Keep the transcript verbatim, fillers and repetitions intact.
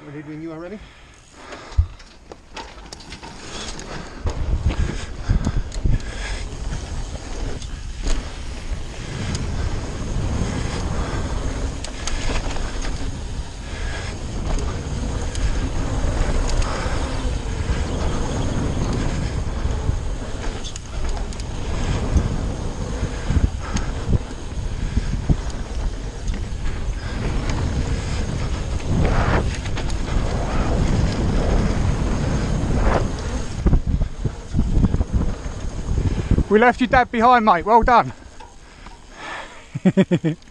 Ready when you are ready? We left your dad behind, mate. Well done.